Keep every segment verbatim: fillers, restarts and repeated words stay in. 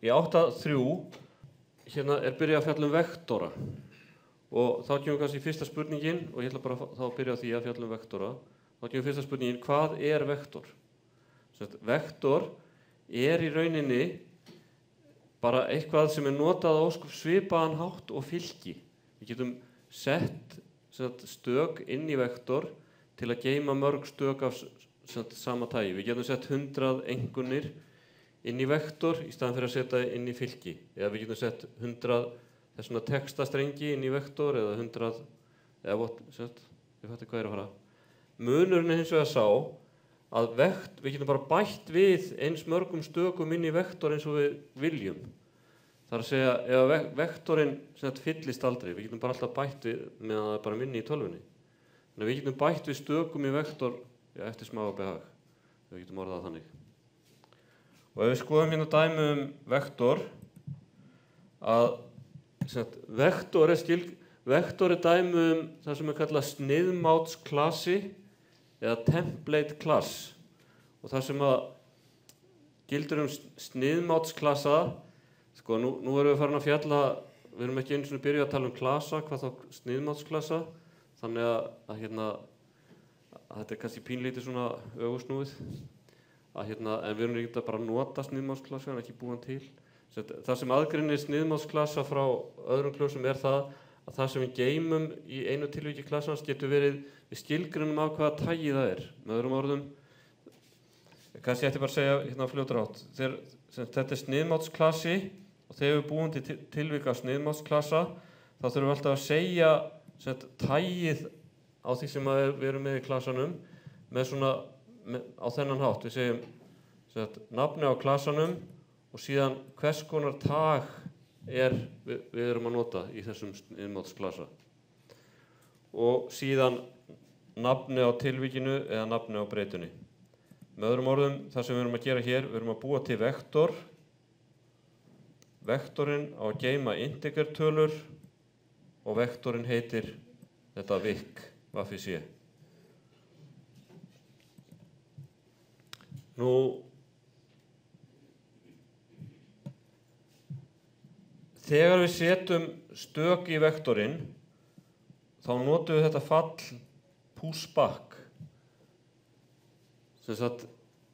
í átta þrjú hérna er byrjað að fjalla um vektora og þá kemur kannski fyrsta spurningin og ég ætla bara þá að byrja á því að fjalla um vektora. Þá kemur fyrsta spurningin, hvað er vektor? Sett, vektor er í rauninni bara eitthvað sem er notað á svipaðan hátt og fylki. Við getum sett sett, stök inn í vektor til að geyma mörg stök af sett, sama tagi. Við getum sett hundrað einkunnir inn í vektor í staðan fyrir að setja inn í fylki. Eða við getum sett hundrað þessuna textastrengi inn í vektor eða hundrað, eða what, sett, við fattum hvað er að fara. Munurinn er hins vegar sá að vekt, við getum bara bætt við eins mörgum stökum inn í vektor eins og við viljum. Það er að segja, ef vektorinn sett, fyllist aldrei, við getum bara alltaf bætt við meðan það er bara minni í tölvunni. Þannig að við getum bætt við stökum í vektor já, eftir smá behag. Við getum orðað þannig. Og ef við skoðum hérna dæmi um vektor, að sagt, vektor, er skil, vektor er dæmi um það sem er kallað sniðmátsklasi eða template class. Og það sem að gildir um sniðmátsklasa, sko nú, nú erum við farin að fjalla, við erum ekki einu sinni byrjuð að tala um klasa, hvað þá sniðmátsklasa, þannig að, að, hérna, að þetta er kannski pínlítið svona öfugsnúið. Að, hérna, en við erum ekki að bara nota sniðmátsklasa, en ekki búin til. Það sem aðgreinir sniðmátsklasa frá öðrum klösum er það að það sem við geymum í einu tilviki klasans getur verið við skilgreinum af hvaða tagi það er. Með öðrum orðum, kannski ég ætti bara að segja hérna á fljótur átt. Þegar, þetta er sniðmátsklasi og þegar við búum til tilvika sniðmátsklasa þá þurfum við alltaf að segja set, tagið á því sem við erum með í klasanum með svona með, á þennan hátt. Við segjum set, nafni á klasanum og síðan hvers konar tag er við, við erum að nota í þessum sniðmátsklasa. Og síðan nafni á tilvikinu eða nafni á breytunni. Með öðrum orðum, það sem við erum að gera hér, við erum að búa til vektor. Vektorinn á að geyma integertölur og vektorinn heitir þetta vik, vaffi sé. Nú, þegar við setjum stök í vektorinn, þá notum við þetta fall pushback. Sem sagt,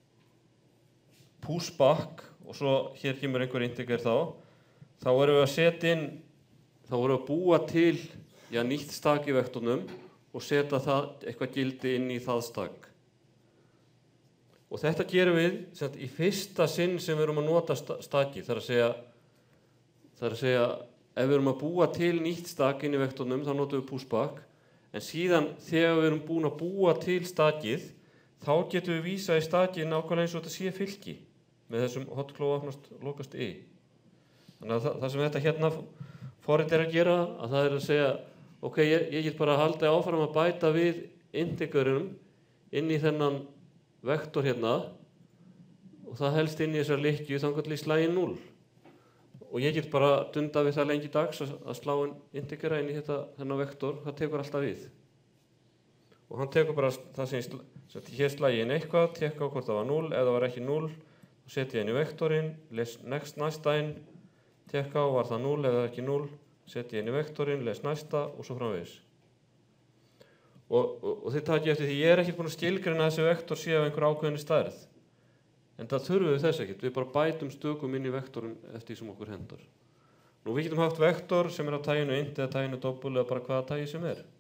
pushback, og svo hér kemur einhver integer þá, þá erum við að setja inn, þá erum við að búa til já, nýtt stak í vektornum og setja það eitthvað gildi inn í það stak. Og þetta gerum við sagt, í fyrsta sinn sem við erum að nota staki, þar að segja Það er að segja, ef við erum að búa til nýtt stak inn í vektornum, þá notum við pushback, en síðan þegar við erum búin að búa til stakið, þá getum við vísað í stakið nákvæmlega eins og þetta sé fylki, með þessum hotkló opnast lokast i. Þannig að það, það sem þetta hérna forrit er að gera, að það er að segja, ok, ég, ég get bara að halda áfram að bæta við integerum inn í þennan vektor hérna, og það helst inn í þessar lykkju þangað til í slagi núll. Og ég get bara dunda við það lengi dags að, að slá en integera inn í þetta þennan vektor, það tekur alltaf við. Og hann tekur bara það sem ég hér slagi inn eitthvað, tekka á hvort það var núll, ef það var ekki núll, þá setja ég inn í vektorinn, les next næsta inn, tekka á var það núll, ef það var ekki núll, setja ég inn í vektorinn, les næsta og svo framvegis. Og, og, og þið takið eftir því, ég er ekki búin að skilgreina þessi vektor sé af einhver ákveðinni stærð. En það þurfum við þess ekkert, við bara bætum stökum inn í vektorinn eftir því sem okkur hendar. Nú við getum haft vektor sem er á taginu int eða taginu doppul eða bara hvaða tagi sem er.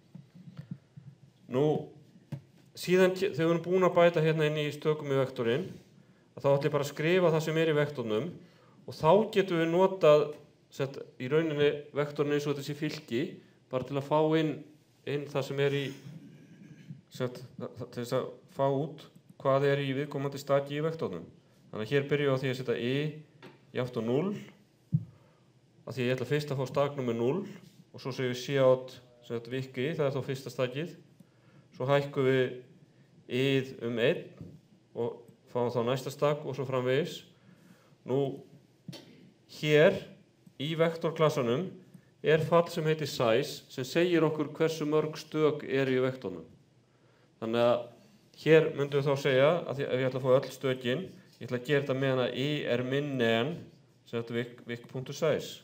Nú, síðan þegar við erum búin að bæta hérna inn í stökum í vektorinn, þá ætlum ég bara að skrifa það sem er í vektornum og þá getum við notað set, í rauninni vektorinn eins og þetta sé fylki, bara til að fá inn, inn það sem er í, set, til þess að fá út hvað er í viðkomandi staki í vektornum. Þannig að hér byrjum við á því að setja i jafnt á núll, af því að ég ætla fyrst að fá staknúmer núll og svo segjum við cout sem þetta vik i, það er þá fyrsta stakið. Svo hækkum við i-ið um einn og fáum þá næsta stak og svo framvegis. Nú, hér í vektorklassanum er fall sem heitir size sem segir okkur hversu mörg stök er í vektornum. Þannig að hér myndum við þá segja, að ef ég ætla að fá öll stökin, ég ætla að gera þetta meðan að i er minni en sem þetta vik, vik.size.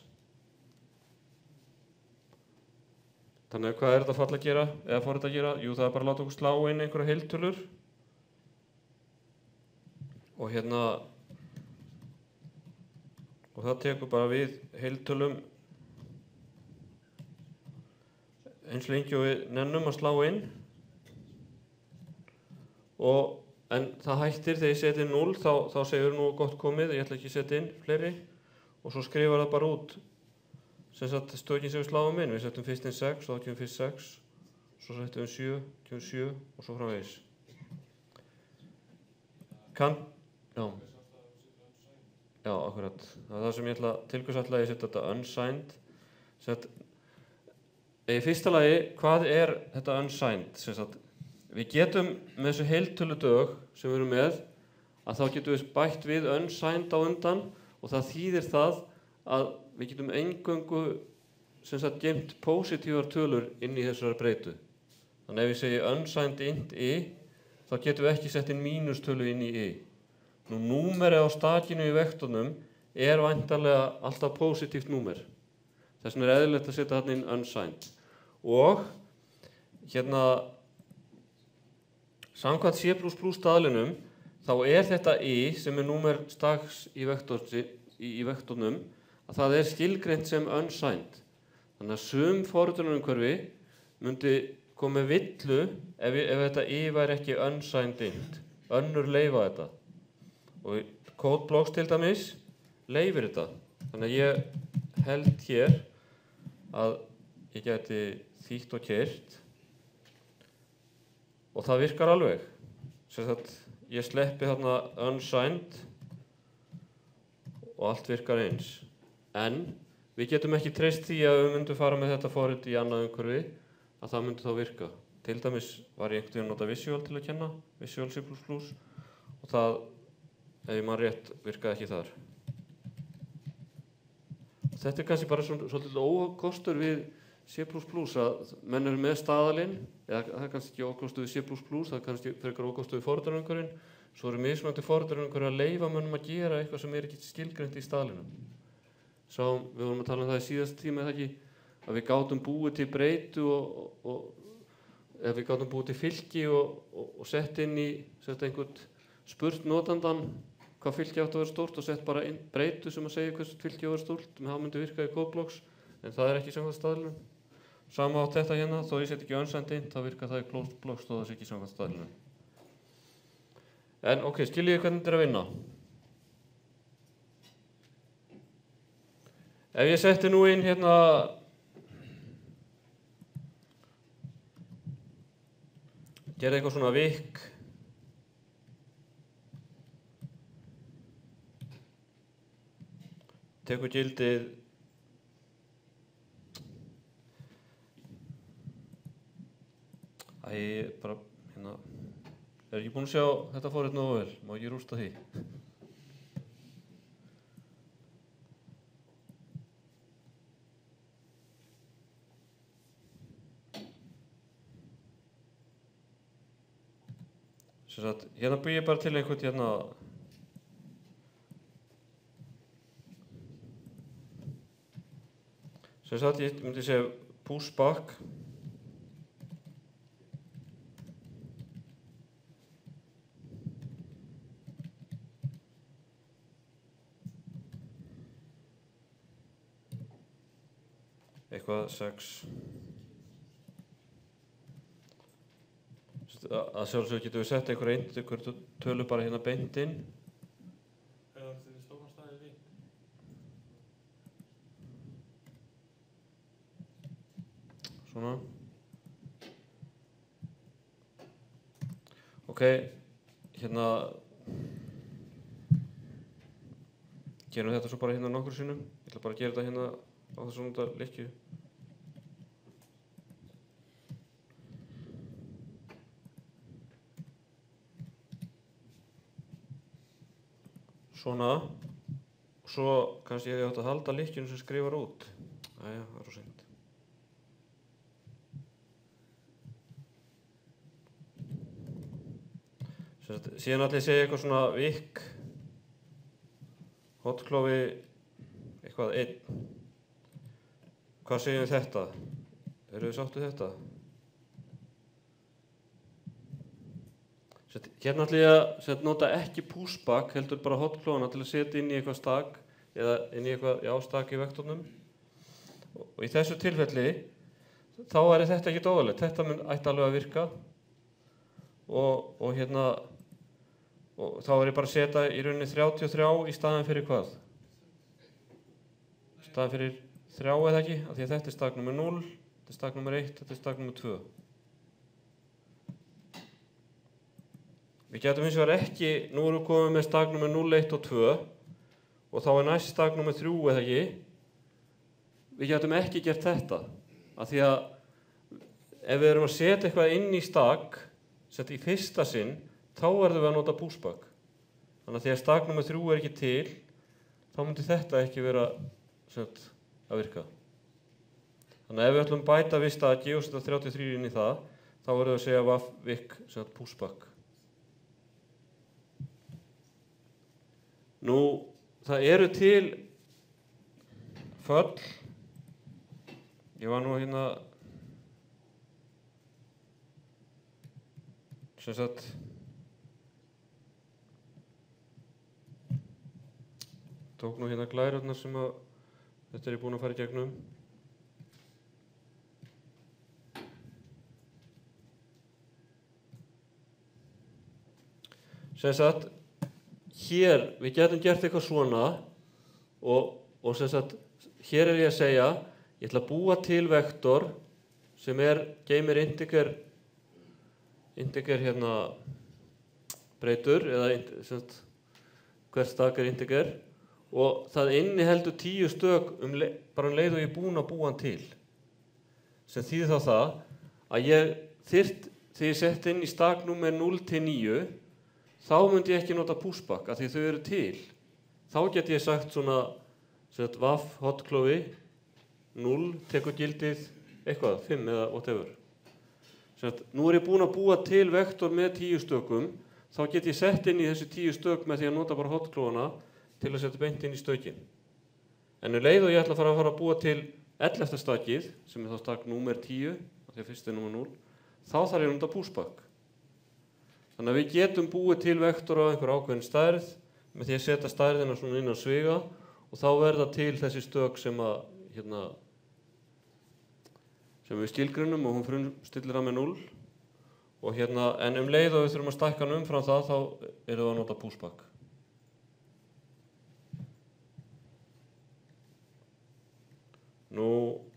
Þannig að hvað er þetta fall að gera, eða fór þetta að gera? Jú, það er bara að láta okkur slá inn einhverja heiltölur. Og hérna, og það tekur bara við heiltölum eins lengi og við nennum að slá inn. Og, en það hættir þegar ég seti núll, þá, þá segir nú gott komið, ég ætla ekki að setja inn fleiri. Og svo skrifar það bara út sem sagt stökin sem við sláum inn. Við settum fyrst inn sex, þá kemur fyrst sex, svo settum við sjö, kemur sjö og svo framvegis. Kann, já, já, akkurat. Það er það sem ég ætla, tilkvæmsætla ég setja þetta unsigned. Sett, í fyrsta lagi, hvað er þetta unsigned? Sem sagt, við getum með þessu heiltöludög sem við erum með, að þá getum við bætt við unsigned á undan og það þýðir það að við getum eingöngu sem sagt geymt positívar tölur inn í þessari breytu. Þannig ef ég segi unsigned int i, þá getum við ekki sett inn mínustölu inn í i. Nú númerið á stakinu í vektornum er væntanlega alltaf positíft númer. Þess vegna er eðlilegt að setja þarna inn unsigned. Og hérna samkvæmt C plus plus staðlinum þá er þetta i sem er númer staks í, vektor, í, í vektornum að það er skilgreint sem unsigned. Þannig að sum forritunarumhverfi myndi koma með villu ef, ef þetta i væri ekki unsigned int. Önnur leyfa þetta. Og CodeBlocks til dæmis leyfir þetta. Þannig að ég held hér að ég geti þýtt og keyrt og það virkar alveg. Sem sagt, ég sleppi þarna unsigned og allt virkar eins. En við getum ekki treyst því að við myndum fara með þetta forrit í annað umhverfi að það myndi þá virka. Til dæmis var ég einhvern veginn að nota Visual til að kenna, Visual C plus plus og það, ef ég man rétt, virkaði ekki þar. Þetta er kannski bara svolítið ókostur við C plus plus að menn eru með staðalinn, eða það er kannski ekki ókostur við C plus plus, það er kannski frekar ókostur við forritunarumhverfin, svo eru mismunandi forritunarumhverfi að leyfa mönnum að gera eitthvað sem er ekki skilgreint í staðlinum. Sá, við vorum að tala um það í síðast tíma eða ekki, að við gátum búið til breytu og, og, og eða við gátum búið til fylki og, og, og sett inn í sett einhvern spurt notandan hvað fylki átt að vera stórt og sett bara inn breytu sem að segja hversu fylki á að vera stórt, en það myndi virka í CodeBlocks, en það er ekki samkvæmt staðlinum. Sama átt þetta hérna, þó ég set ekki unsigned inn, þá virka það í CodeBlocks þó það sé ekki samkvæmt staðlinum. En ok, skiljið hvernig þetta er að vinna. Ef ég setti nú inn hérna gerði eitthvað svona vik tekur gildið Æ, bara hérna er ekki búin að sjá þetta forrit nógu vel, má ekki rústa því. Að, hérna bygg ég bara til einhvern hérna sem sagt ég myndi segja pushback eitthvað sex að sjálfsög getum við sett einhver einn, einhver tölu bara hérna beint inn. Eða þetta er stóran staðið lík. Svona. Ok, hérna gerum þetta svo bara hérna nokkur sinnum. Ég ætla bara að gera þetta hérna á þessum nota lykkju. Svona, og svo kannski ég átt að halda lykkjunum sem skrifar út. Æja, það er svo seint. Síðan ætla ég að segja eitthvað svona vik, hotklofi eitthvað einn. Hvað segjum þetta? Eru þið sáttu þetta? Sett, hérna ætla ég að sett, nota ekki pushback, heldur bara hotklóna til að setja inn í eitthvað stak eða inn í eitthvað, já, stak í vektornum. Og, og í þessu tilfelli, þá er þetta ekki óðalegt. Þetta mun ætti alveg að virka. Og, og hérna, og þá er ég bara að setja í rauninni þrjátíu og þrjú í staðan fyrir hvað? Í staðan fyrir þrjá eða ekki, af því að þetta er stak númer núll, þetta er stak númer eitt, þetta er stak númer tvö. Við getum hins vegar ekki, nú erum við komið með stak númer núll, eitt og tvö og þá er næst stak númer þrjú eða ekki. Við getum ekki gert þetta, af því að ef við erum að setja eitthvað inn í stak, setja í fyrsta sinn, þá verðum við að nota pushback. Þannig að því að stak númer þrjú er ekki til, þá myndi þetta ekki vera set, að virka. Þannig að ef við ætlum bæta við staki og setja þrjátíu og þrjú inn í það, þá verðum við að segja vaff vik set, pushback. Nú, það eru til föll, ég var nú hérna, sem sagt, tók nú hérna glærurnar sem að þetta er ég búinn að fara í gegnum. Sem sagt, hér, við getum gert eitthvað svona og, og sem sagt, hér er ég að segja, ég ætla að búa til vektor sem er, geymir integer, integer hérna breytur, eða sem sagt, hvert stak er integer og það inniheldur tíu stök um leið, bara um leið og ég er búinn að búa hann til. Sem þýðir þá það að ég þyrft, þegar ég sett inn í stak númer núll til níu, þá myndi ég ekki nota pushback af því þau eru til. Þá get ég sagt svona set, vaff hotklófi núll tekur gildið eitthvað, fimm eða whatever. Set, nú er ég búinn að búa til vektor með tíu stökum, þá get ég sett inn í þessi tíu stök með því að nota bara hotklófana til að setja beint inn í stökin. En um leið og ég ætla að fara að fara að búa til ellefta stakið, sem er þá stak númer tíu, af því að fyrst er númer núll, þá þarf ég að nota pushback. Þannig að við getum búið til vektor á einhver ákveðin stærð með því að setja stærðina svona inn á sviga og þá verða til þessi stök sem að hérna sem við skilgrunum og hún frumstillir það með núll og hérna en um leið og við þurfum að stækka hann umfram það þá erum við að nota pushback. Nú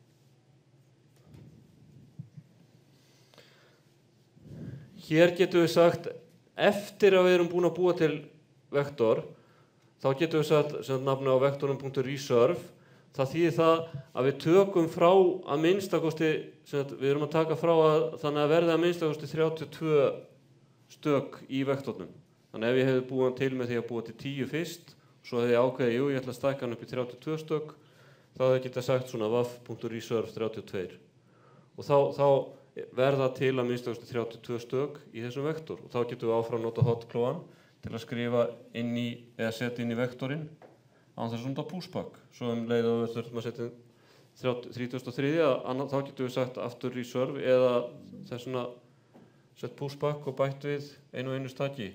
hér getum við sagt, eftir að við erum búin að búa til vektor, þá getum við sagt, sem nafni á vektorum.reserve, það þýðir það að við tökum frá að minnstakosti, sem við erum að taka frá að þannig að verði að minnstakosti þrjátíu og tvö stök í vektornum. Þannig ef ég hefði búið til með því að búa til tíu fyrst, svo hefði ég ákveðið, jú, ég ætla að stækka hann upp í þrjátíu og tvö stök, þá hefði ég getað sagt svona vaff.reserve þrjátíu og tvö. Og þá, þá verða til að minnstakosti þrjátíu og tvö stök í þessum vektor og þá getum við áfram nota hotklóan til að skrifa inn í eða setja inn í vektorinn án þess að nota pushback. Svo um leið og við þurfum að setja þrítugasta og þriðja þá getum við sagt aftur reserve eða þessuna sett pushback og bætt við einu og einu staki.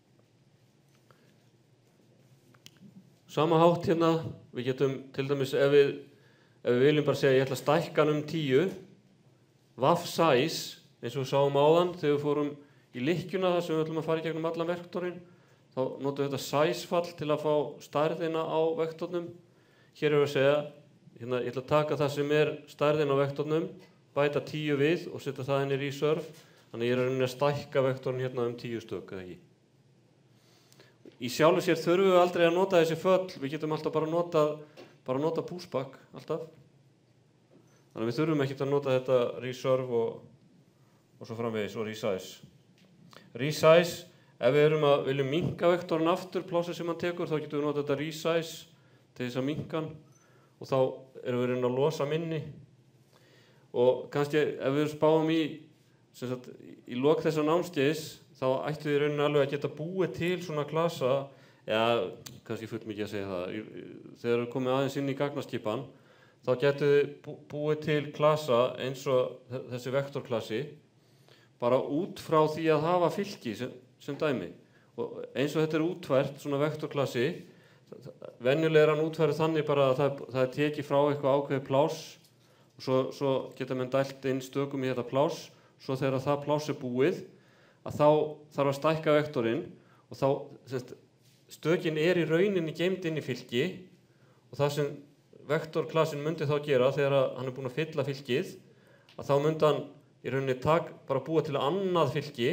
Sama hátt hérna, við getum til dæmis ef við, ef við viljum bara segja ég ætla að stækka hann um tíu vaff size, eins og við sáum áðan þegar við fórum í lykkjuna þar sem við ætlum að fara í gegnum allan vektorinn, þá notum við þetta size fall til að fá stærðina á vektornum. Hér erum við að segja, hérna, ég ætla að taka það sem er stærðin á vektornum, bæta tíu við og setja það inn í reserve, þannig ég er að stækka vektorinn hérna um tíu stök, eða ekki. Í sjálfu sér þurfum við aldrei að nota þessi föll, við getum alltaf bara nota, bara nota pushback, alltaf. Þannig að við þurfum ekki að nota þetta reserve og, og svo framvegis og resize. Resize, ef við erum að viljum minnka vektorinn aftur, plássið sem hann tekur, þá getum við nota þetta resize til þess að minnka hann og þá erum við að losa minni. Og kannski ef við spáum í, sem sagt, í lok þessa námskeiðs, þá ættum við rauninni alveg að geta búið til svona klasa ja, kannski fullt mikið að segja það. Þegar við komum aðeins inn í gagnaskipan, þá getum við búið til klasa eins og þessi vektorklasi, bara út frá því að hafa fylki sem, sem dæmi. Og eins og þetta er útfært, svona vektorklasi, venjulega er hann útfærið þannig bara að það, það er tekið frá eitthvað ákveðið pláss og svo, svo geta menn dælt inn stökum í þetta pláss, svo þegar það pláss er búið, að þá þarf að stækka vektorinn og þá, semst, stökin er í rauninni geymd inn í fylki og það sem vektorklasin myndi þá gera þegar hann er búinn að fylla fylkið, að þá myndi hann í rauninni tak, bara búa til annað fylki,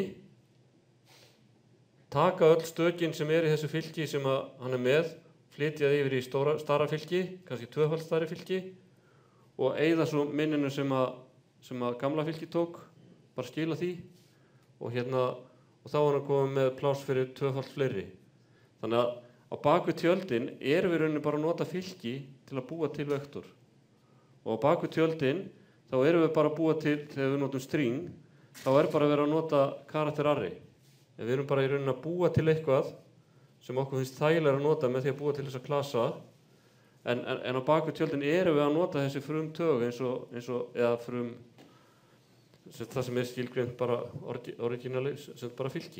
taka öll stökin sem er í þessu fylki sem að hann er með, flytja yfir í stóra, stara fylki, kannski tvöfalt stærri fylki og eyða svo minninu sem að, sem að gamla fylki tók, bara skila því og, hérna, og þá er hann komið með pláss fyrir tvöfalt fleiri. Þannig að á baku tjöldin erum við rauninni bara að nota fylki til að búa til vektor. Og á baku tjöldin þá erum við bara að búa til, þegar við notum string, þá er bara að vera að nota karakter array. En við erum bara í rauninni að búa til eitthvað sem okkur finnst þægilega að nota með því að búa til þessa klasa. En, en, en á baku tjöldin erum við að nota þessi frum tög eins og, eins og eða frum, það sem er skilgreint bara originali, sem bara fylki.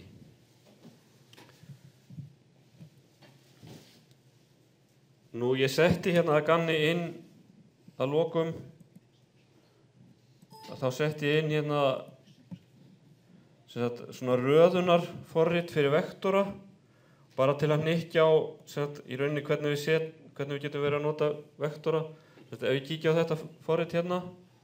Nú, ég setti hérna að ganni inn að lokum, að þá setti ég inn hérna sagt, svona röðunarforrit fyrir vektora, bara til að hnykkja á sagt, í rauninni hvernig við, set, hvernig við getum verið að nota vektora. Sagt, ef ég kíkja á þetta forrit hérna,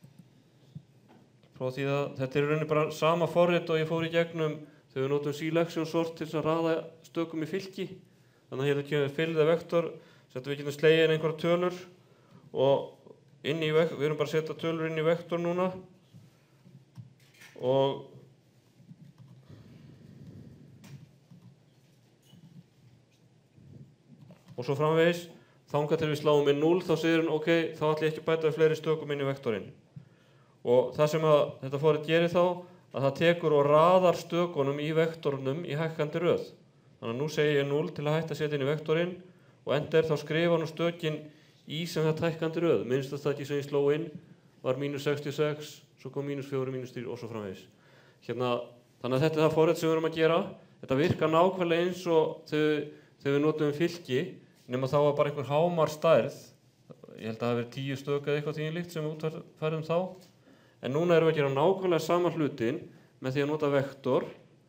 frá því að þetta er í rauninni bara sama forrit og ég fór í gegnum þegar við notum selection sort til að raða stökum í fylki. Þannig að hérna kemur fill the vektor, sagt, við getum slegið inn einhverja tölur og inn í vektor, við erum bara að setja tölur inn í vektor núna og og svo framvegis, þangað til við sláum inn núll, þá segir hann, ok, þá ætla ég ekki að bæta við fleiri stökum inn í vektorinn. Og það sem að þetta forrit gerir þá, að það tekur og raðar stökunum í vektornum í hækkandi röð. Þannig að nú segi ég núll til að hætta að setja inn í vektorinn og ender þá skrifa nú stökin í sem þetta hækkandi röð. Minnst að það ekki sem ég sló inn var mínus sextíu og sex, svo kom mínus fjögur, mínus þrjú og svo framvegis. Hérna, þannig að þetta er það forrit sem við erum að gera. Þetta virkar nákvæmlega eins og þegar, þegar við notum fylki, nema þá var bara einhver hámar stærð. Ég held að það hafi verið tíu stök eða eitthvað því líkt sem við útfærðum þá. En núna erum við að gera nákvæmlega sama hlutin með því að nota vektor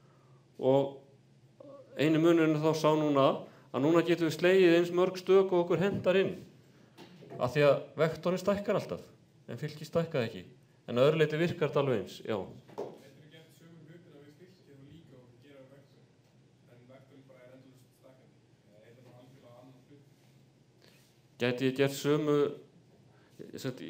og einu munurinn þá sá núna að núna getum við slegið eins mörg stök og okkur hendar inn. Af því að vektorinn stækkar alltaf, en fylki stækkaði ekki. En að öðru leyti virkar þetta alveg eins, já. Getur við gert sömu hlutina við fylkið og líka og gera vektor, en vektorinn bara er endalaust stækkandi? Eða er þetta bara algjörlega annan hlut? Gæti ég gert sömu, sagt,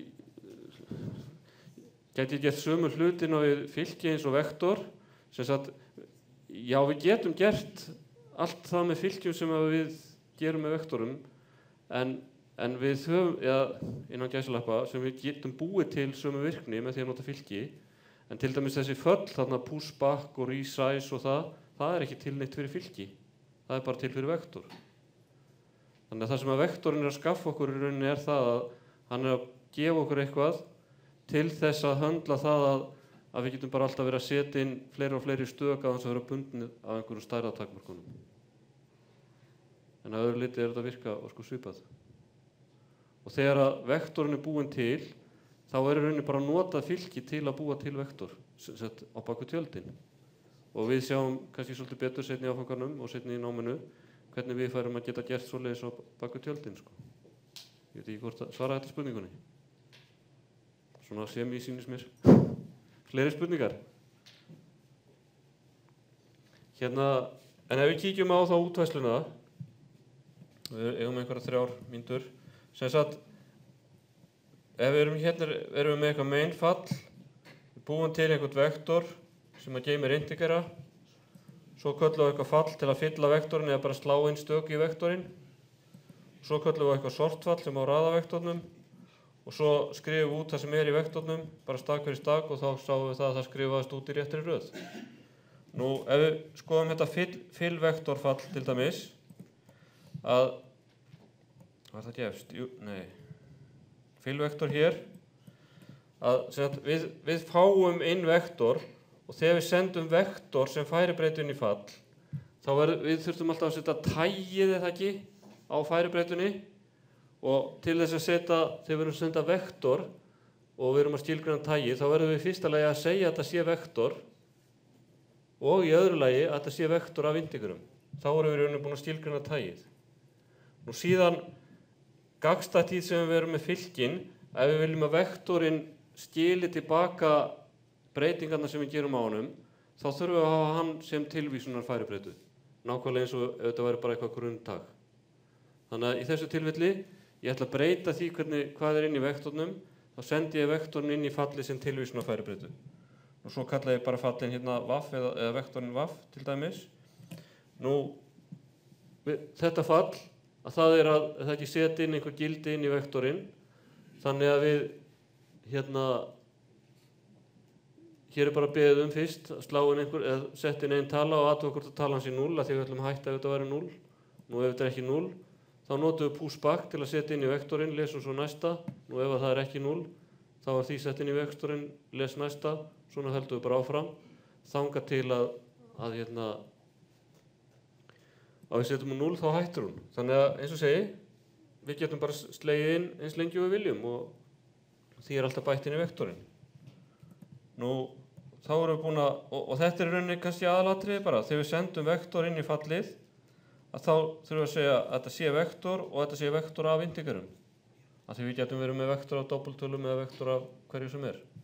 gæti ég gert sömu hlutina við fylki eins og vektor, sem sagt, já, við getum gert allt það með fylkjum sem við gerum með vektorum, en, en við höfum, eða innan gæsalappa, sem við getum búið til sömu virkni með því að nota fylki, en til dæmis þessi föll, þarna push back og resize og það, það er ekki til neitt fyrir fylki, það er bara til fyrir vektor. Þannig að það sem að vektorinn er að skaffa okkur í rauninni er það að hann er að gefa okkur eitthvað til þess að höndla það að að við getum bara alltaf verið að setja inn fleiri og fleiri stök að hans að vera bundnir af einhverju stærra takmörkunum. En að öðru liti er þetta að virka og sko svipað. Og þegar að vektorinn er búinn til, þá er í rauninni bara að nota fylki til að búa til vektor sett á baku tjöldin. Og við sjáum kannski svolítið betur seinni í áfanganum og seinni í náminu hvernig við færum að geta gert svoleiðis á baku tjöldin. Sko. Ég veit ekki hvort að svara þetta spurningunni. Svona sem ég sýnist mér. Fleiri spurningar? Hérna, en ef við kíkjum á þá útfærsluna, við eigum einhverja þrjár mínútur, sem sagt, ef við erum hérna, erum við með eitthvað main fall, við búum til einhvern vektor sem að geymir integera, svo köllum við eitthvað fall til að fylla vektorinn eða bara slá inn stök í vektorinn, svo köllum við eitthvað sortfall sem á raða vektornum, og svo skrifum við út það sem er í vektornum, bara stak fyrir stak og þá sáum við það að það skrifaðist út í réttri röð. Nú, ef við skoðum þetta fill, fill vektorfall til dæmis, að, var það gefst, jú, nei, fylvektor hér, að sagt, við, við fáum inn vektor og þegar við sendum vektor sem færibreytun í fall, þá verð, við þurftum alltaf að setja tægið eða ekki á færibreytunni og til þess að setja, þegar við erum að senda vektor og við erum að skilgreina tægið, þá verðum við í fyrsta lagi að segja að þetta sé vektor og í öðru lagi að þetta sé vektor af integerum. Þá erum við í rauninni búin að skilgreina tægið. Nú síðan gagnstætt því sem við erum með fylkin, ef við viljum að vektorinn skili tilbaka breytingarna sem við gerum á honum, þá þurfum við að hafa hann sem tilvísunar færibreytu. Nákvæmlega eins og ef þetta væri bara eitthvað grunntag. Þannig að í þessu tilfelli, ég ætla að breyta því hvernig, hvað er inn í vektornum, þá sendi ég vektorinn inn í falli sem tilvísunar færibreytu. Og svo kalla ég bara fallin hérna vaff eða, eða vektorinn vaff til dæmis. Nú, við, þetta fall, að það er að það ekki setja inn einhver gildi inn í vektorinn, þannig að við, hérna, hér er bara beðið um fyrst, að slá inn einhver, eða setja inn einn tala og athuga hvort að talan sé núll, að því við ætlum að hætta ef þetta væri núll. Nú ef þetta er ekki núll, þá notum við pushback til að setja inn í vektorinn, lesum svo næsta. Nú ef það er ekki núll, þá er því sett inn í vektorinn, les næsta. Svona höldum við bara áfram, þangað til að, að hérna, að við setjum hún núll, þá hættur hún. Þannig að, eins og segi, við getum bara slegið inn eins lengi við viljum og því er alltaf bætt inn í vektorinn. Nú, þá erum við búin að, og, og þetta er í rauninni kannski aðalatriði bara, þegar við sendum vektor inn í fallið, að þá þurfum við að segja að þetta sé vektor og þetta sé vektor af integerum. Af því við getum verið með vektor af doppeltölum eða vektor af hverju sem er.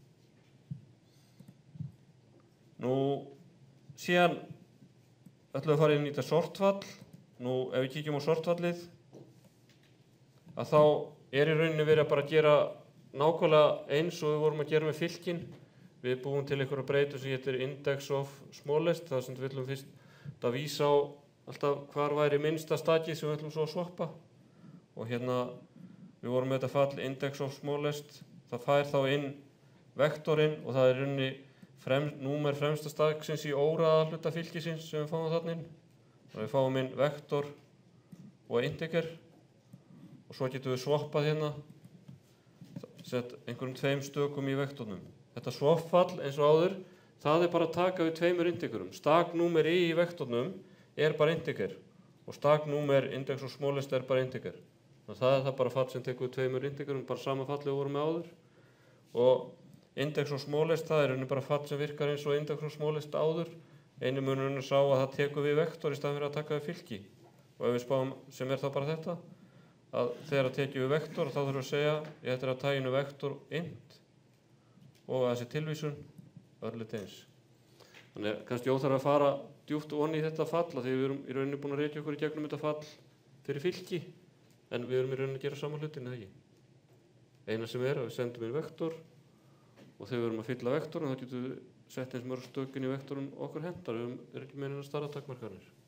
Nú, síðan ætlum við að fara inn í þetta sortfall. Nú, ef við kíkjum á sortfallið, að þá er í rauninni verið að bara gera nákvæmlega eins og við vorum að gera með fylkin. Við búum til einhverja breytu sem heitir index of smallest, það sem við ætlum fyrst að vísa á alltaf hvar væri minnsta stakið sem við ætlum svo að swappa. Og hérna, við vorum með þetta fall index of smallest, það fær þá inn vektorinn og það er í rauninni Frem, númer fremsta staksins í óraða hluta fylkisins sem við fáum þarna inn. Þannig við fáum inn vektor og integer og svo getum við swappað hérna, sett einhverjum tveim stökum í vektornum. Þetta swap-fall eins og áður, það er bara að taka við tveimur integerum. Staknúmer í vektornum er bara integer og staknúmer index og smallest er bara integer. Þannig það er það bara fall sem tekur við tveimur integerum, bara sama fallið við vorum með áður. Og index og smallest, það er bara fall sem virkar eins og index og smallest áður. Einu munurinn er sá að það tekur við vektor í staðinn fyrir að taka við fylki. Og ef við spáum, sem er þá bara þetta, að þegar það tekið við vektor, þá þurfum við að segja, ég ætla að taginu vektor int og þessi tilvísun, örlítið eins. Þannig að kannski óþarf að fara djúpt onni í þetta fall, því við erum í rauninni búin að rekja okkur í gegnum þetta fall fyrir fylki, en við erum í rauninni að gera sama hlutin, eða ekki. Eina sem er að við sendum inn vektor, og þegar við erum að fylla vektorinn, þá getum við sett eins mörg stökin í vektorinn okkur hendar, við erum ekki meinin að starra takmarkanir.